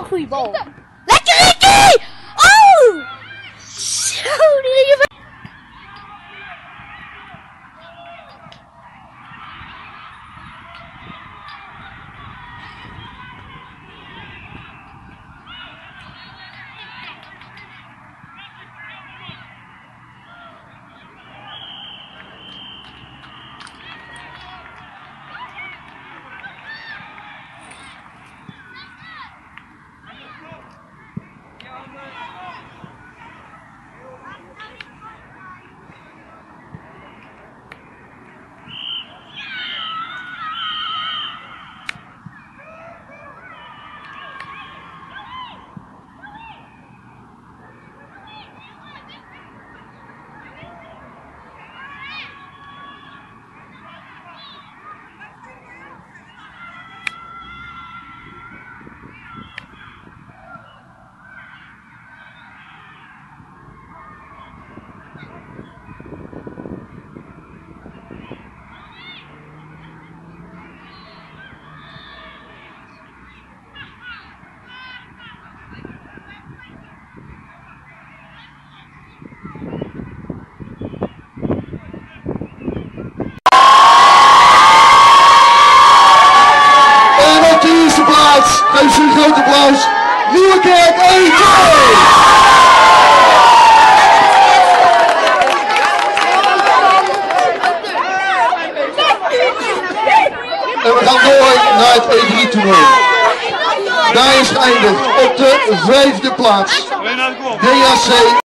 goede bal. Lekker Ricky! Oh! Zo, die dingen. Geef ze een groot applaus. Nieuwerkerk E2! En we gaan door naar het E3-toernooi. Daar is geëindigd op de 5e plaats. DHC